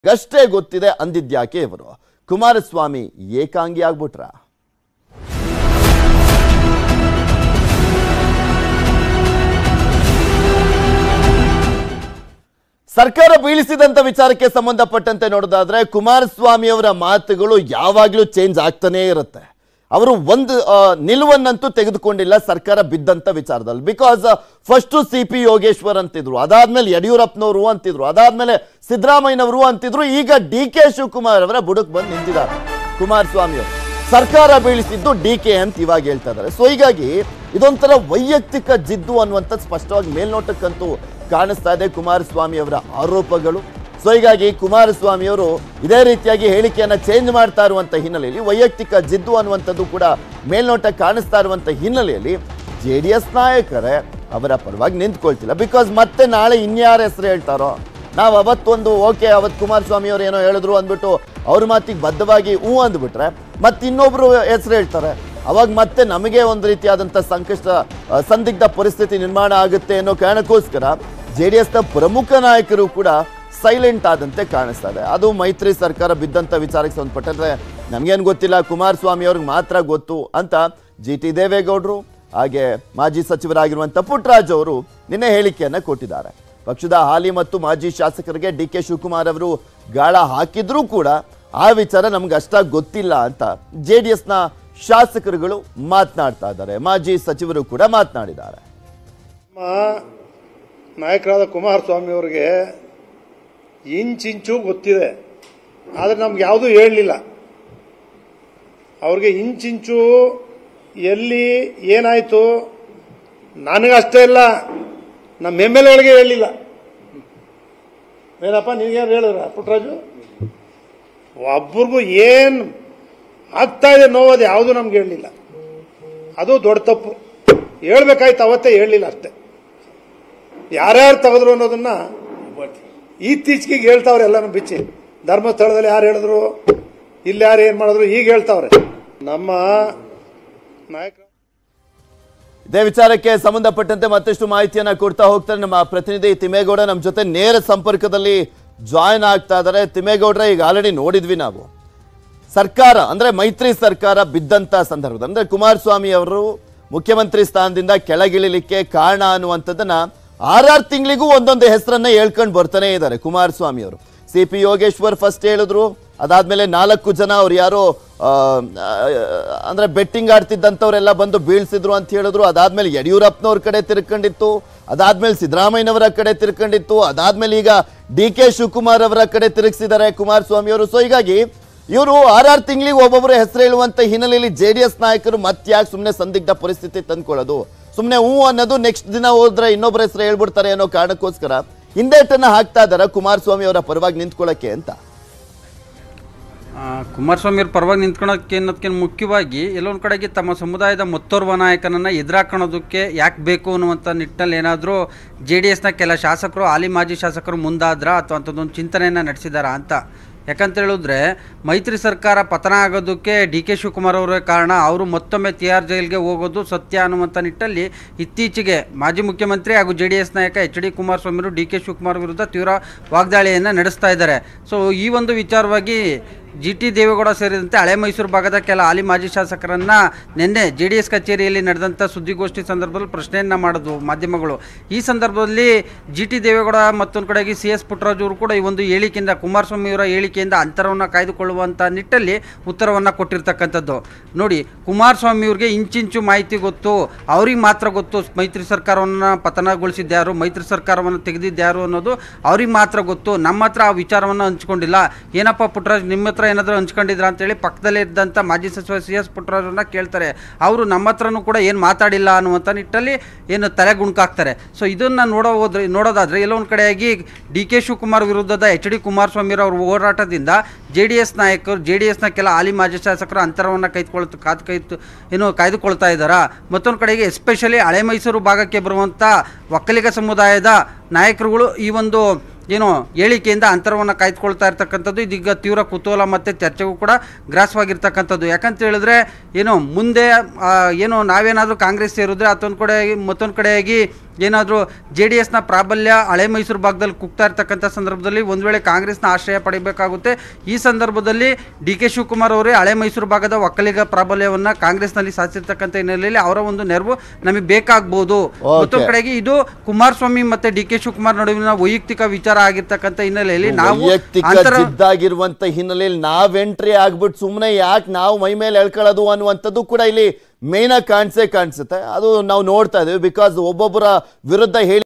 ಗಷ್ಟೇ ಗೊತ್ತಿದೆ ಅಂದಿದ್ಯಾಕೆ ಇವರು ಕುಮಾರಸ್ವಾಮಿ ಏಕಾಂಗಿ ಆಗ್ಬಿಟ್ರ? ಸರ್ಕಾರ ಬೀಳಿಸಿದಂತ ವಿಚಾರಕ್ಕೆ ಸಂಬಂಧಪಟ್ಟಂತೆ ನೋಡೋದಾದ್ರೆ ಕುಮಾರಸ್ವಾಮಿ ಅವರ ಮಾತುಗಳು ಯಾವಾಗಲೂ ಚೇಂಜ್ ಆಗ್ತಾನೇ ಇರುತ್ತೆ. ಅವರು ಒಂದು ನಿಲುವನ್ನಂತೂ ತೆಗೆದುಕೊಂಡಿಲ್ಲ ಸರ್ಕಾರ ಬಿದ್ದಂತ ವಿಚಾರದಲ್ಲಿ. ಬಿಕಾಸ್ ಫಸ್ಟ್ CP ಯೋಗೇಶ್ವರ್ ಅಂತಿದ್ರು, ಅದಾದ್ಮೇಲೆ ಯಡಿಯೂರಪ್ಪನವರು ಅಂತಿದ್ರು, ಅದಾದ್ಮೇಲೆ ಸಿದ್ದರಾಮಯ್ಯನವರು ಅಂತಿದ್ರು, ಈಗ DK ಶಿವಕುಮಾರ್ ಅವರ ಬುಡಕ್ ಬಂದು ನಿಂತಿದ್ದಾರೆ ಕುಮಾರಸ್ವಾಮಿ ಅವರು. ಸರ್ಕಾರ ಬೀಳಿಸಿದ್ದು DK ಅಂತ ಇವಾಗ ಹೇಳ್ತಾ ಇದ್ದಾರೆ. ಸೊ ಹೀಗಾಗಿ ಇದೊಂಥರ ವೈಯಕ್ತಿಕ ಜಿದ್ದು ಅನ್ನುವಂಥದ್ದು ಸ್ಪಷ್ಟವಾಗಿ ಮೇಲ್ನೋಟಕ್ಕಂತೂ ಕಾಣಿಸ್ತಾ ಇದೆ ಕುಮಾರಸ್ವಾಮಿ ಅವರ ಆರೋಪಗಳು. ಸೊ ಹೀಗಾಗಿ ಕುಮಾರಸ್ವಾಮಿ ಅವರು ಇದೇ ರೀತಿಯಾಗಿ ಹೇಳಿಕೆಯನ್ನ ಚೇಂಜ್ ಮಾಡ್ತಾ ಇರುವಂತ ಹಿನ್ನೆಲೆಯಲ್ಲಿ ವೈಯಕ್ತಿಕ ಜಿದ್ದು ಅನ್ನುವಂಥದ್ದು ಕೂಡ ಮೇಲ್ನೋಟ ಕಾಣಿಸ್ತಾ ಇರುವಂತ ಹಿನ್ನೆಲೆಯಲ್ಲಿ JDS ನಾಯಕರೇ ಅವರ ಪರವಾಗಿ ನಿಂತ್ಕೊಳ್ತಿಲ್ಲ. ಬಿಕಾಸ್ ಮತ್ತೆ ನಾಳೆ ಇನ್ಯಾರ ಹೆಸರು ಹೇಳ್ತಾರೋ, ನಾವು ಅವತ್ತೊಂದು ಓಕೆ ಅವತ್ತು ಕುಮಾರಸ್ವಾಮಿ ಅವರು ಏನೋ ಹೇಳಿದ್ರು ಅಂದ್ಬಿಟ್ಟು ಅವ್ರ ಮಾತಿಗೆ ಬದ್ಧವಾಗಿ ಅಂದ್ಬಿಟ್ರೆ ಮತ್ತೆ ಇನ್ನೊಬ್ರು ಹೆಸರು ಹೇಳ್ತಾರೆ, ಅವಾಗ ಮತ್ತೆ ನಮಗೆ ಒಂದು ರೀತಿಯಾದಂಥ ಸಂದಿಗ್ಧ ಪರಿಸ್ಥಿತಿ ನಿರ್ಮಾಣ ಆಗುತ್ತೆ ಅನ್ನೋ ಕಾರಣಕ್ಕೋಸ್ಕರ JDSನ ಪ್ರಮುಖ ನಾಯಕರು ಕೂಡ ಸೈಲೆಂಟ್ ಆದಂತೆ ಕಾಣಿಸ್ತಾ ಇದೆ. ಅದು ಮೈತ್ರಿ ಸರ್ಕಾರ ಬಿದ್ದಂಥ ವಿಚಾರಕ್ಕೆ ಸಂಬಂಧಪಟ್ಟಂತೆ ನಮಗೇನು ಗೊತ್ತಿಲ್ಲ, ಕುಮಾರಸ್ವಾಮಿ ಅವ್ರಿಗೆ ಮಾತ್ರ ಗೊತ್ತು ಅಂತ GT ದೇವೇಗೌಡರು ಹಾಗೆ ಮಾಜಿ ಸಚಿವರಾಗಿರುವಂಥ ಪುಟ್ಟರಾಜು ಅವರು ನಿನ್ನೆ ಹೇಳಿಕೆಯನ್ನು ಕೊಟ್ಟಿದ್ದಾರೆ. ಪಕ್ಷದ ಹಾಲಿ ಮತ್ತು ಮಾಜಿ ಶಾಸಕರಿಗೆ DK ಶಿವಕುಮಾರ್ ಅವರು ಗಾಳ ಹಾಕಿದ್ರೂ ಕೂಡ ಆ ವಿಚಾರ ನಮ್ಗೆ ಅಷ್ಟಾಗಿ ಗೊತ್ತಿಲ್ಲ ಅಂತ JDSನ ಶಾಸಕರುಗಳು ಮಾತನಾಡ್ತಾ ಇದ್ದಾರೆ. ಮಾಜಿ ಸಚಿವರು ಕೂಡ ಮಾತನಾಡಿದ್ದಾರೆ. ನಾಯಕರಾದ ಕುಮಾರಸ್ವಾಮಿ ಅವರಿಗೆ ಇಂಚಿಂಚು ಗೊತ್ತಿದೆ, ಆದರೆ ನಮ್ಗೆ ಯಾವುದೂ ಹೇಳಲಿಲ್ಲ. ಅವ್ರಿಗೆ ಇಂಚಿಂಚು ಎಲ್ಲಿ ಏನಾಯಿತು ನನಗಷ್ಟೇ ಇಲ್ಲ, ನಮ್ಮ MLAಗಳಿಗೆ ಹೇಳಲಿಲ್ಲ. ಏನಪ್ಪ ನಿನಗೇನು ಹೇಳಿದ್ರ ಪುಟ್ಟರಾಜು? ಒಬ್ರಿಗೂ ಏನು ಆಗ್ತಾ ಇದೆ ನೋವೋದು ಯಾವುದು ನಮ್ಗೆ ಹೇಳಲಿಲ್ಲ. ಅದು ದೊಡ್ಡ ತಪ್ಪು. ಹೇಳ್ಬೇಕಾಯ್ತು, ಅವತ್ತೇ ಹೇಳಲಿಲ್ಲ ಅಷ್ಟೇ. ಯಾರ್ಯಾರು ತೆಗೆದ್ರು ಅನ್ನೋದನ್ನ ಇತ್ತೀಚೆಗೆ ಹೇಳ್ತಾವ್ರೆ ಎಲ್ಲನೂ ಬಿಚ್ಚಿ. ಧರ್ಮಸ್ಥಳದಲ್ಲಿ ಯಾರು ಹೇಳಿದ್ರು, ಇಲ್ಲಿ ಯಾರು ಏನು ಮಾಡಿದ್ರು, ಈಗ ಹೇಳ್ತಾವ್ರೆ ನಮ್ಮ ನಾಯಕರು. ಇದೇ ವಿಚಾರಕ್ಕೆ ಸಂಬಂಧಪಟ್ಟಂತೆ ಮತ್ತಷ್ಟು ಮಾಹಿತಿಯನ್ನ ಕೊಡ್ತಾ ಹೋಗ್ತಾರೆ ನಮ್ಮ ಪ್ರತಿನಿಧಿ ತಿಮ್ಮೇಗೌಡ ನಮ್ಮ ಜೊತೆ ನೇರ ಸಂಪರ್ಕದಲ್ಲಿ ಜಾಯಿನ್ ಆಗ್ತಾ ಇದ್ದಾರೆ. ತಿಮ್ಮೇಗೌಡ್ರೆ, ಈಗ ಆಲ್ರೆಡಿ ನೋಡಿದ್ವಿ ನಾವು ಸರ್ಕಾರ ಅಂದ್ರೆ ಮೈತ್ರಿ ಸರ್ಕಾರ ಬಿದ್ದಂತ ಸಂದರ್ಭದಲ್ಲಿ ಅಂದ್ರೆ ಕುಮಾರಸ್ವಾಮಿ ಅವರು ಮುಖ್ಯಮಂತ್ರಿ ಸ್ಥಾನದಿಂದ ಕೆಳಗಿಳಿಲಿಕ್ಕೆ ಕಾರಣ ಅನ್ನುವಂಥದ್ದನ್ನ 6 ತಿಂಗಳಿಗೂ ಒಂದೊಂದು ಹೆಸರನ್ನ ಹೇಳ್ಕೊಂಡು ಬರ್ತಾನೆ ಇದ್ದಾರೆ ಕುಮಾರಸ್ವಾಮಿ ಅವರು. CP ಯೋಗೇಶ್ವರ್ ಫಸ್ಟ್ ಹೇಳಿದ್ರು, ಅದಾದ್ಮೇಲೆ 4 ಜನ ಅವ್ರು ಯಾರೋ ಅಂದ್ರೆ ಬೆಟ್ಟಿಂಗ್ ಆಡ್ತಿದ್ದಂಥವ್ರೆಲ್ಲ ಬಂದು ಬೀಳ್ಸಿದ್ರು ಅಂತ ಹೇಳಿದ್ರು. ಅದಾದ್ಮೇಲೆ ಯಡಿಯೂರಪ್ಪನವ್ರ ಕಡೆ ತಿರ್ಕೊಂಡಿತ್ತು, ಅದಾದ್ಮೇಲೆ ಸಿದ್ದರಾಮಯ್ಯನವರ ಕಡೆ ತಿರ್ಕೊಂಡಿತ್ತು, ಅದಾದ್ಮೇಲೆ ಈಗ DK ಶಿವಕುಮಾರ್ ಅವರ ಕಡೆ ತಿರುಗಿಸಿದ್ದಾರೆ ಕುಮಾರಸ್ವಾಮಿ ಅವರು. ಸೊ ಹೀಗಾಗಿ ಇವರು 6 ತಿಂಗಳಿಗೆ ಒಬ್ಬೊಬ್ಬರು ಹೆಸರು ಹೇಳುವಂತ ಹಿನ್ನೆಲೆಯಲ್ಲಿ JDS ನಾಯಕರು ಮತ್ತ್ಯಾಕೆ ಸುಮ್ಮನೆ ಸಂದಿಗ್ಧ ಪರಿಸ್ಥಿತಿ ತಂದ್ಕೊಳ್ಳೋದು, ಸುಮ್ಮನೆ ಅನ್ನೋದು ನೆಕ್ಸ್ಟ್ ದಿನ ಹೋದ್ರೆ ಇನ್ನೊಬ್ಬರ ಹೆಸರು ಹೇಳ್ಬಿಡ್ತಾರೆ ಅನ್ನೋ ಕಾರಣಕ್ಕೋಸ್ಕರ ಹಿಂದೇಟನ್ನ ಹಾಕ್ತಾ ಇದಾರೆ ಕುಮಾರಸ್ವಾಮಿ ಅವರ ಪರವಾಗಿ ನಿಂತ್ಕೊಳ್ಳೋಕೆ ಅಂತ. ಕುಮಾರಸ್ವಾಮಿ ಅವ್ರ ಪರವಾಗಿ ನಿಂತ್ಕೊಳ್ಳೋಕ್ಕೆ ಅನ್ನೋದಕ್ಕಿಂತ ಮುಖ್ಯವಾಗಿ ಎಲ್ಲೊಂದು ಕಡೆಗೆ ತಮ್ಮ ಸಮುದಾಯದ ಮತ್ತೋರ್ವ ನಾಯಕನನ್ನು ಎದುರಾಕೋಣೋದಕ್ಕೆ ಯಾಕೆ ಬೇಕು ಅನ್ನುವಂಥ ನಿಟ್ಟಿನಲ್ಲಿ ಏನಾದರೂ JDSನ ಕೆಲ ಶಾಸಕರು ಹಾಲಿ ಮಾಜಿ ಶಾಸಕರು ಮುಂದಾದ್ರ ಅಥವಾ ಅಂಥದ್ದೊಂದು ಚಿಂತನೆಯನ್ನು ನಡೆಸಿದಾರಾ ಅಂತ. ಯಾಕಂತ ಹೇಳಿದ್ರೆ ಮೈತ್ರಿ ಸರ್ಕಾರ ಪತನ ಆಗೋದಕ್ಕೆ DK ಶಿವಕುಮಾರ್ ಅವರೇ ಕಾರಣ. ಅವರು ಮತ್ತೊಮ್ಮೆ TR ಜೈಲ್ಗೆ ಹೋಗೋದು ಸತ್ಯ ಅನ್ನುವಂಥ ನಿಟ್ಟಲ್ಲಿ ಇತ್ತೀಚೆಗೆ ಮಾಜಿ ಮುಖ್ಯಮಂತ್ರಿ ಹಾಗೂ JDS ನಾಯಕ HD ಕುಮಾರಸ್ವಾಮಿ ಅವರು DK ಶಿವಕುಮಾರ್ ವಿರುದ್ಧ ತೀವ್ರ ವಾಗ್ದಾಳಿಯನ್ನು ನಡೆಸ್ತಾ ಇದ್ದಾರೆ. ಸೊ ಈ ಒಂದು ವಿಚಾರವಾಗಿ GT ದೇವೇಗೌಡ ಸೇರಿದಂತೆ ಹಳೆ ಮೈಸೂರು ಭಾಗದ ಕೆಲ ಹಾಲಿ ಮಾಜಿ ಶಾಸಕರನ್ನು ನಿನ್ನೆ JDS ಕಚೇರಿಯಲ್ಲಿ ನಡೆದಂಥ ಸುದ್ದಿಗೋಷ್ಠಿ ಸಂದರ್ಭದಲ್ಲಿ ಪ್ರಶ್ನೆಯನ್ನು ಮಾಡಿದ್ವು ಮಾಧ್ಯಮಗಳು. ಈ ಸಂದರ್ಭದಲ್ಲಿ GT ದೇವೇಗೌಡ ಮತ್ತೊಂದು ಕಡೆಗೆ CS ಪುಟ್ಟರಾಜು ಅವರು ಕೂಡ ಈ ಒಂದು ಹೇಳಿಕೆಯಿಂದ ಕುಮಾರಸ್ವಾಮಿ ಅವರ ಹೇಳಿಕೆಯಿಂದ ಅಂತರವನ್ನು ಕಾಯ್ದುಕೊಳ್ಳುವಂಥ ನಿಟ್ಟಲ್ಲಿ ಉತ್ತರವನ್ನು ಕೊಟ್ಟಿರ್ತಕ್ಕಂಥದ್ದು. ನೋಡಿ, ಕುಮಾರಸ್ವಾಮಿ ಅವ್ರಿಗೆ ಇಂಚಿಂಚು ಮಾಹಿತಿ ಗೊತ್ತು, ಅವ್ರಿಗೆ ಮಾತ್ರ ಗೊತ್ತು ಮೈತ್ರಿ ಸರ್ಕಾರವನ್ನು ಪತನಗೊಳಿಸಿದ್ಯಾರು, ಮೈತ್ರಿ ಸರ್ಕಾರವನ್ನು ತೆಗೆದಿದ್ಯಾರು ಅನ್ನೋದು ಅವ್ರಿಗೆ ಮಾತ್ರ ಗೊತ್ತು. ನಮ್ಮ ಹತ್ರ ಆ ವಿಚಾರವನ್ನು ಹಂಚ್ಕೊಂಡಿಲ್ಲ. ಏನಪ್ಪ ಪುಟ್ಟರಾಜು, ನಿಮ್ಮ ಹತ್ರ ಏನಾದರೂ ಹಂಚ್ಕೊಂಡಿದ್ರ ಅಂತೇಳಿ ಪಕ್ಕದಲ್ಲೇ ಇದ್ದಂಥ ಮಾಜಿ ಸಚಿವ CS ಪುಟ್ಟರಾಜನ್ನ ಕೇಳ್ತಾರೆ. ಅವರು ನಮ್ಮ ಹತ್ರನೂ ಕೂಡ ಏನು ಮಾತಾಡಿಲ್ಲ ಅನ್ನುವಂಥ ನಿಟ್ಟಲ್ಲಿ ಏನು ತಲೆ ಗುಣಕಾಕ್ತಾರೆ. ಸೊ ಇದನ್ನು ನೋಡೋದಾದರೆ ಎಲ್ಲೊಂದು ಕಡೆಯಾಗಿ DK ಶಿವಕುಮಾರ್ ವಿರುದ್ಧದ HD ಕುಮಾರಸ್ವಾಮಿ ಅವರ ಹೋರಾಟದಿಂದ JDS ನಾಯಕರು JDSನ ಕೆಲ ಹಾಲಿ ಮಾಜಿ ಶಾಸಕರು ಅಂತರವನ್ನು ಕಾಯ್ದುಕೊಳ್ತಾ ಇದ್ದಾರಾ. ಮತ್ತೊಂದು ಕಡೆಗೆ ಎಸ್ಪೆಷಲಿ ಹಳೆ ಮೈಸೂರು ಭಾಗಕ್ಕೆ ಬರುವಂಥ ಒಕ್ಕಲಿಗ ಸಮುದಾಯದ ನಾಯಕರುಗಳು ಈ ಒಂದು ಏನು ಹೇಳಿಕೆಯಿಂದ ಅಂತರವನ್ನು ಕಾಯ್ದುಕೊಳ್ತಾ ಇರ್ತಕ್ಕಂಥದ್ದು ಇದೀಗ ತೀವ್ರ ಕುತೂಹಲ ಮತ್ತು ಚರ್ಚೆಗೂ ಕೂಡ ಗ್ರಾಸವಾಗಿರ್ತಕ್ಕಂಥದ್ದು. ಯಾಕಂತ ಹೇಳಿದ್ರೆ ಏನು ಮುಂದೆ ಏನು ನಾವೇನಾದರೂ ಕಾಂಗ್ರೆಸ್ ಸೇರಿದ್ರೆ ಮತ್ತೊಂದು ಕಡೆಯಾಗಿ ಏನಾದರೂ JDS ನ ಪ್ರಾಬಲ್ಯ ಹಳೆ ಮೈಸೂರು ಭಾಗದಲ್ಲಿ ಕುಗ್ತಾ ಇರ್ತಕ್ಕಂಥ ಸಂದರ್ಭದಲ್ಲಿ ಒಂದು ವೇಳೆ ಕಾಂಗ್ರೆಸ್ನ ಆಶ್ರಯ ಪಡಿಬೇಕಾಗುತ್ತೆ. ಈ ಸಂದರ್ಭದಲ್ಲಿ DK ಶಿವಕುಮಾರ್ ಅವರೇ ಹಳೆ ಮೈಸೂರು ಭಾಗದ ಒಕ್ಕಲಿಗ ಪ್ರಾಬಲ್ಯವನ್ನು ಕಾಂಗ್ರೆಸ್ನಲ್ಲಿ ಸಾಧಿಸಿರ್ತಕ್ಕಂಥ ಹಿನ್ನೆಲೆಯಲ್ಲಿ ಅವರ ಒಂದು ನೆರವು ನಮಗೆ ಬೇಕಾಗಬಹುದು. ಮತ್ತೊಂದು ಕಡೆಗೆ ಇದು ಕುಮಾರಸ್ವಾಮಿ ಮತ್ತೆ DK ಶಿವಕುಮಾರ್ ನಡುವಿನ ವೈಯಕ್ತಿಕ ವಿಚಾರ ಆಗಿರ್ತಕ್ಕಂಥ ಹಿನ್ನೆಲೆಯಲ್ಲಿ ನಾವು ಜಿದ್ದಾಗಿರುವಂತ ಹಿನ್ನೆಲೆಯಲ್ಲಿ ನಾವ್ ಎಂಟ್ರಿ ಆಗ್ಬಿಟ್ಟು ಸುಮ್ಮನೆ ಯಾಕೆ ನಾವು ಮೈ ಮೇಲೆ ಎಳ್ಕೊಳ್ಳೋದು ಅನ್ನುವಂಥದ್ದು ಕೂಡ ಇಲ್ಲಿ ಮೇನ್ ಆಗಿ ಕಾಣಿಸುತ್ತೆ. ಅದು ನಾವು ನೋಡ್ತಾ ಇದೀವಿ. ಬಿಕಾಸ್ ಒಬ್ಬೊಬ್ಬರ ವಿರುದ್ಧ ಹೇಳಿ